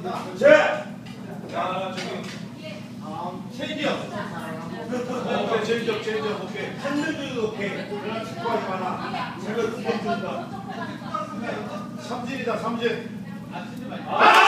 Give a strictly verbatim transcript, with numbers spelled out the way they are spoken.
제. 자 저기. 체인지업. 오케이 체인지업 체인지업 오케이. 한명도 오케이. 그냥 축구하지 마라. 제가 두번 준다. 삼진이다 삼진. 아